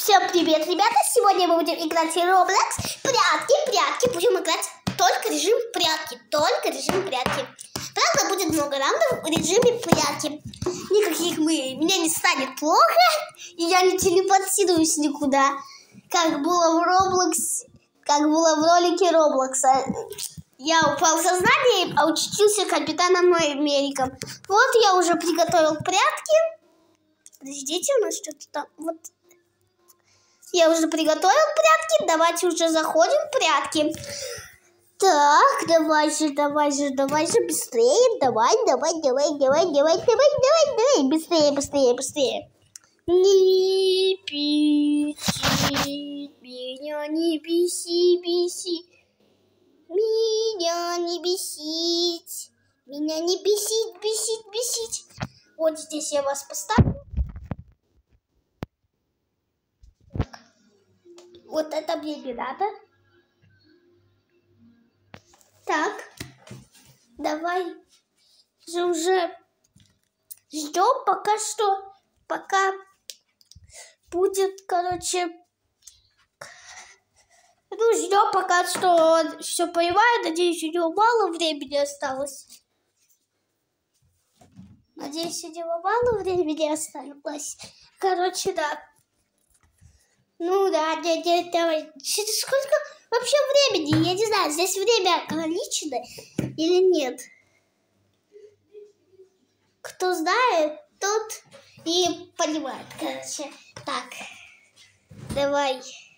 Всем привет, ребята! Сегодня мы будем играть в Roblox. Прятки. Будем играть только режим прятки. Правда, будет много раундов в режиме прятки. Мне не станет плохо, и я не телепортируюсь никуда. Как было в ролике Роблокса. Я упал в сознание, а учился капитаном Америком. Вот я уже приготовил прятки. Подождите, у нас что-то там. Вот. Я уже приготовил прятки. Давайте уже заходим в прятки. Так, давай же, быстрее. Давай. Быстрее. Не бесит меня, не беси. Меня не бесит. Вот здесь я вас поставлю. Вот это мне не надо. Так, давай же уже ждем пока будет, ждем пока что все понимаю. Надеюсь, у него мало времени осталось. Да. Да. Ну да, давай. Сколько вообще времени? Я не знаю, здесь время ограничено или нет. Кто знает, тот и понимает, Так, давай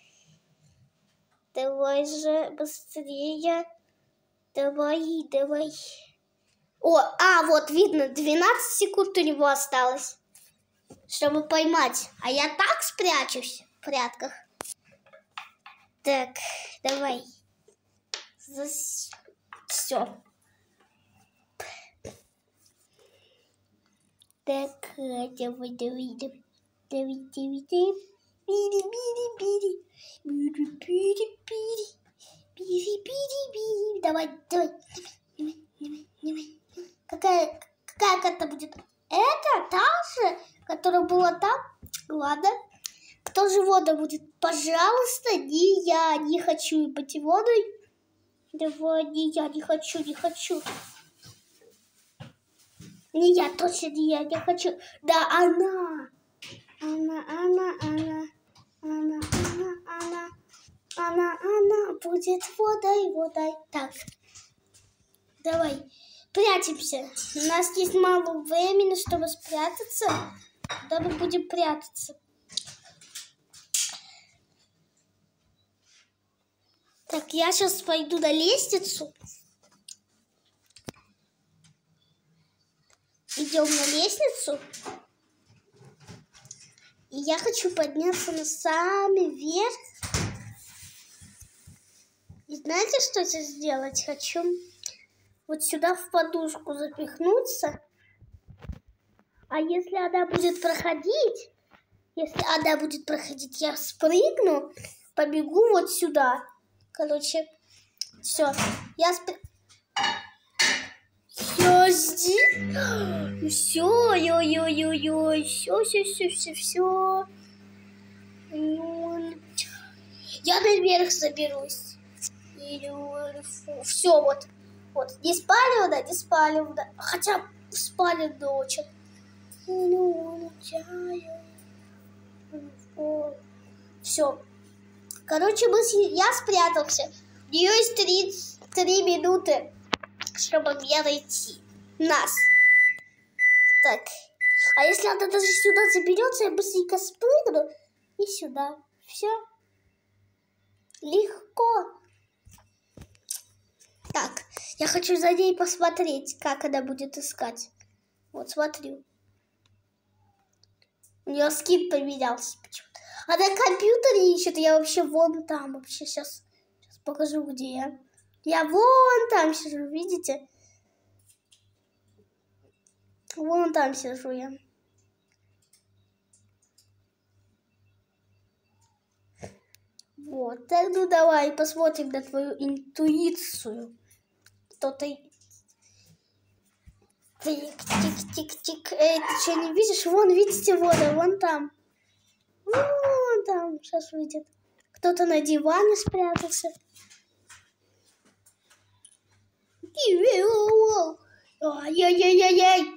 же быстрее. Давай. Вот видно, 12 секунд у него осталось, чтобы поймать. А я так спрячусь в прятках. Так, давай. Все. Так, давай. Бири. Давай. Какая карта будет? Это та же, которая была там? Ладно. Кто же вода будет? Пожалуйста, не я. Не хочу быть водой. Давай, не я. Не хочу. Не я, точно не я. Не хочу. Да, она. Она будет водой. Так. Давай. Прячемся. У нас есть мало времени, чтобы спрятаться. Куда мы будем прятаться? Так, я сейчас пойду на лестницу. Идем на лестницу. И я хочу подняться на самый верх. И знаете, что здесь сделать? Хочу вот сюда в подушку запихнуться. А если она будет проходить, я спрыгну, побегу вот сюда. Все. Я здесь. Все. Я наверх заберусь. Все, вот. Не спалено. Хотя спалено очень. Все. Я спрятался. У нее есть 3 минуты, чтобы меня найти. Нас. Так. А если она даже сюда заберется, я быстренько спрыгну и сюда. Все. Легко. Так. Я хочу за ней посмотреть, как она будет искать. Вот смотрю. У нее скин поменялся почему-то. А на компьютере ищет. Я вообще вон там. Вообще сейчас покажу, где я. Я вон там сижу, видите? Вон там сижу я. Вот. Так, ну давай посмотрим на твою интуицию. Кто-то... Тик. Ты что, не видишь? Вон, видите, вода, вон там. Вон там. сейчас выйдет. Кто-то на диване спрятался. Ай-яй-яй-яй-яй.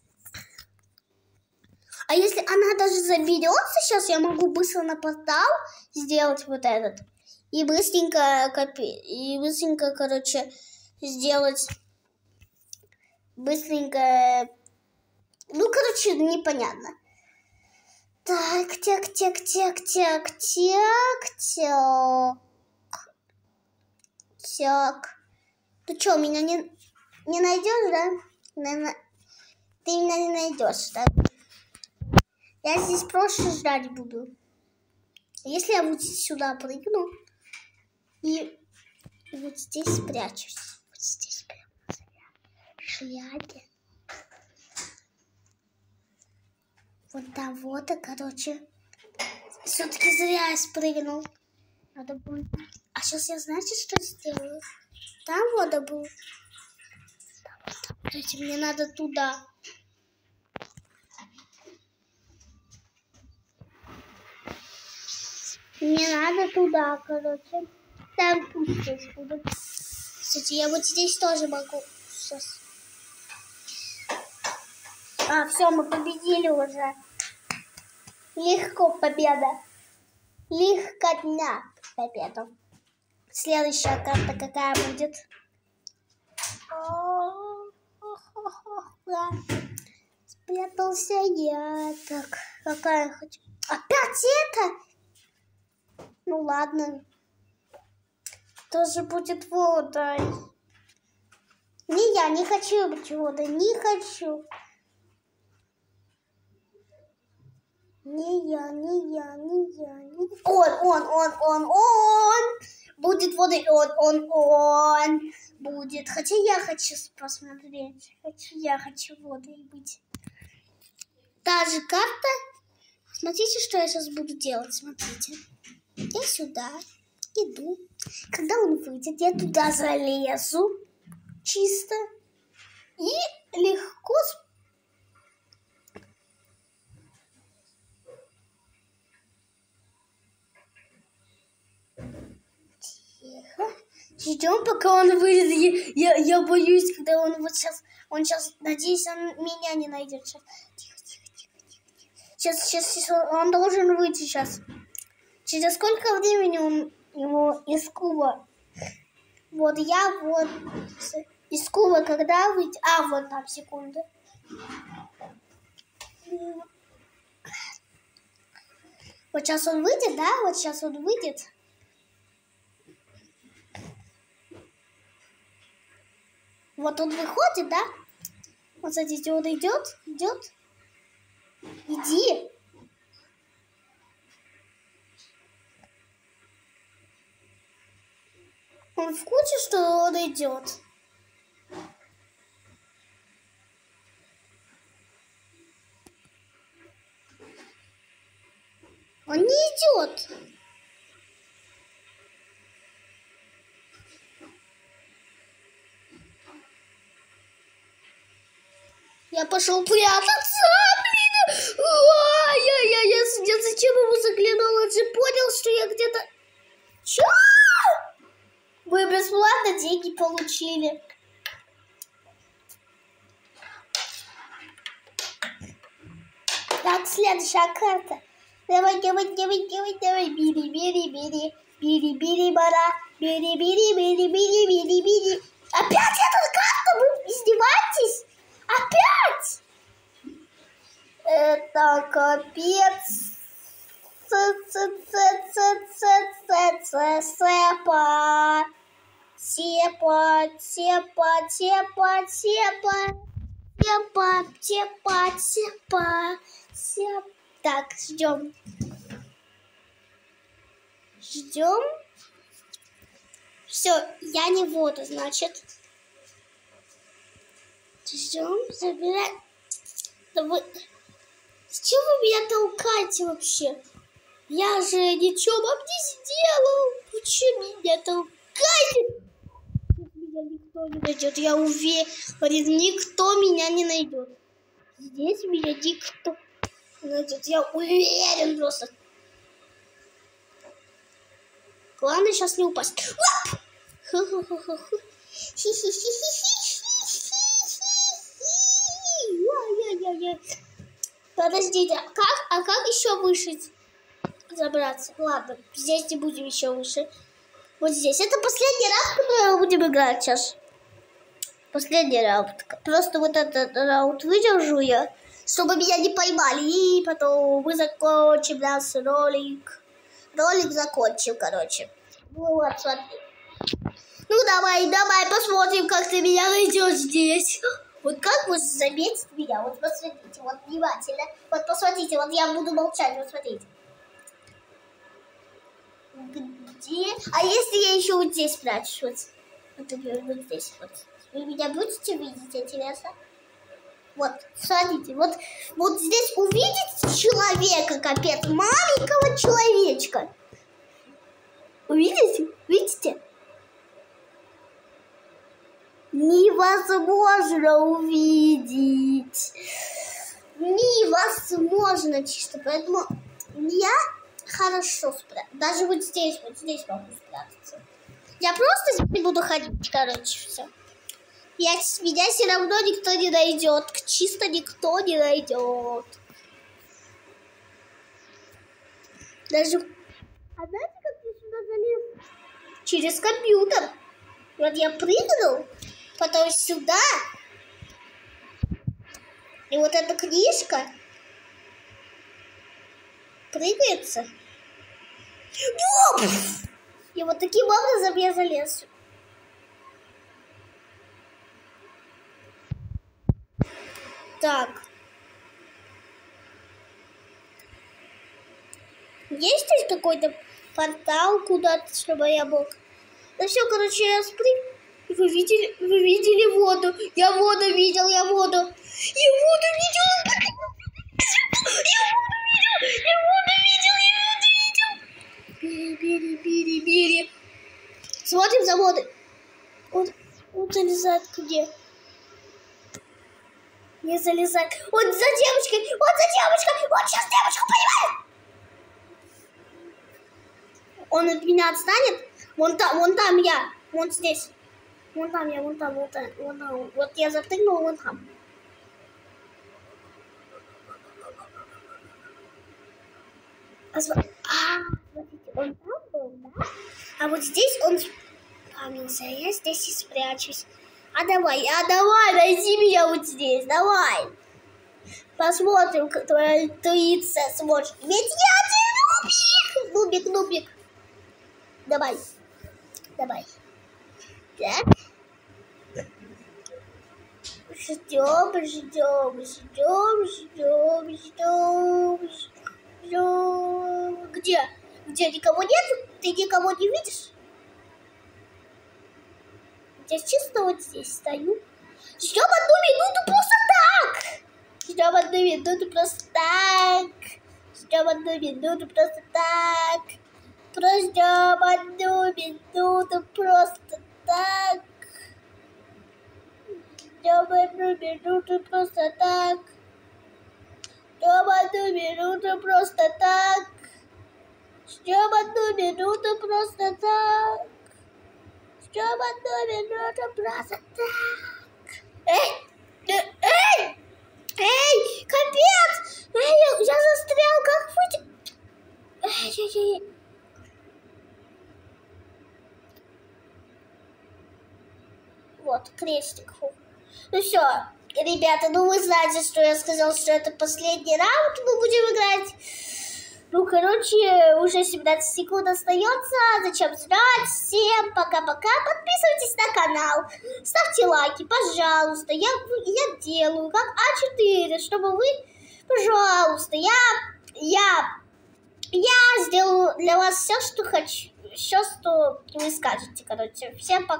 А если она даже заберется, сейчас я могу быстро на портал сделать вот этот. И быстренько, короче, сделать... Быстренько... Ну, короче, непонятно. Так, так. Ты что, меня не найдешь, да? Ты меня не найдешь, да? Я здесь просто ждать буду. Если я вот сюда прыгну и вот здесь спрячусь. Вот здесь прямо в шляпе. Вот да, вот, короче. Все-таки зря я спрыгнул. Надо будет... А сейчас я, знаете, что сделаю? Там вода была. Кстати, мне надо туда. Мне надо туда, короче. Там пусть здесь будет. Кстати, я вот здесь тоже могу. Сейчас. А, все, мы победили уже. Легко победа. Легкотня победа. Следующая карта какая будет? Спрятался я. Так, какая хочу? Опять это? Ну ладно. Тоже будет водой. Не, я не хочу быть водой. Не хочу. Не я. Он. Будет водой. Он. Будет. Хотя я хочу посмотреть. Я хочу водой быть. Та же карта. Смотрите, что я сейчас буду делать. Смотрите. Я сюда иду. Когда он выйдет, я туда залезу. Чисто. И легко... Тихо. Ждем, пока он выйдет. Я боюсь, когда он вот сейчас... Он сейчас, надеюсь, он меня не найдет. Сейчас. Тихо. Сейчас он должен выйти сейчас. Через сколько времени он его из куба? Вот я вот из куба когда выйдет? А, вот там, секунду. Вот сейчас он выйдет, да? Вот сейчас он выйдет. Вот он выходит, да? Вот смотрите, он идет. Иди. Он в курсе, что он идет. Он не идет. Я пошел прятаться, блин. Я зачем ему заглянул? Он же понял, что я где-то... Чё? Вы бесплатно деньги получили. Так, следующая карта. Давай. Бери. Опять эта карта? Вы издеваетесь? Опять? Это капец. Так, ждем. Все, я не воду, значит. Ждем, забираем. Да вы... Зачем вы меня толкаете вообще? Я же ничего вам не сделал. Почему меня толкаете? Меня никто не найдет. Я уверен, никто меня не найдет. Здесь меня никто не найдет. Я уверен просто. Главное сейчас не упасть. Подождите, как еще выше забраться? Ладно, здесь не будем еще выше. Вот здесь. Это последний раунд, который мы будем играть сейчас. Последний раунд. Просто вот этот раунд выдержу я, чтобы меня не поймали. И потом мы закончим наш ролик. Ролик закончим, короче. Ну вот, смотри. Ну давай посмотрим, как ты меня найдешь здесь. Вот как вы заметите меня? Вот посмотрите, вот внимательно. Вот посмотрите, вот я буду молчать, вот смотрите. Где? А если я еще вот здесь спрячусь? Вот здесь вот. Вы меня будете видеть, интересно? Вот, смотрите, вот здесь увидите человека, капец, маленького человечка. Увидите? Видите? Невозможно увидеть. Невозможно чисто. Поэтому я хорошо спрятаюсь. Даже вот здесь могу спрятаться. Я просто здесь буду ходить, короче, все. Меня все равно никто не найдет. Чисто никто не найдет. Даже... А знаете, как я сюда залез? Через компьютер. Вот я прыгнул, потом сюда. И вот эта книжка прыгается. И вот таким образом я залез. Так. Есть здесь какой-то портал куда-то, чтобы я мог... Ну все, короче, я спрыгну. Вы видели воду? Я воду видел. Бери. Смотрим за водой. Он залезает где? Не залезает. Он за девочкой. Он сейчас девочку поймает. Он от меня отстанет. Вон там я. Вон здесь. Вон там я. Вот я запрыгнула вон там. Смотрите, он там был, да? А вот здесь он спамился. Я здесь и спрячусь. А давай, найди меня вот здесь, давай. Посмотрим, как твоя интуиция сможет. Ведь я тебе нубик. Давай. Так. Ждем. Где никого нет? Ты никого не видишь? Я чисто вот здесь стою. Ждем 1 минуту просто так. Ждем 1 минуту просто так. Ждем 1 минуту просто так. Ждем 1 минуту просто так. Ждем 1 минуту просто так. Ждем 1 минуту просто так. Ждем 1 минуту просто так. Ждем 1 минуту просто так. Эй, капец! Я застрял, как выйти? Вот, крестик. Ну все, ребята, вы знаете, что я сказал, что это последний раунд мы будем играть. Ну, короче, уже 17 секунд остается. Зачем ждать? Всем пока-пока. Подписывайтесь на канал. Ставьте лайки, пожалуйста. Я делаю как А4, чтобы вы, пожалуйста, я сделаю для вас все, что хочу. Все, что вы скажете, короче. Всем пока.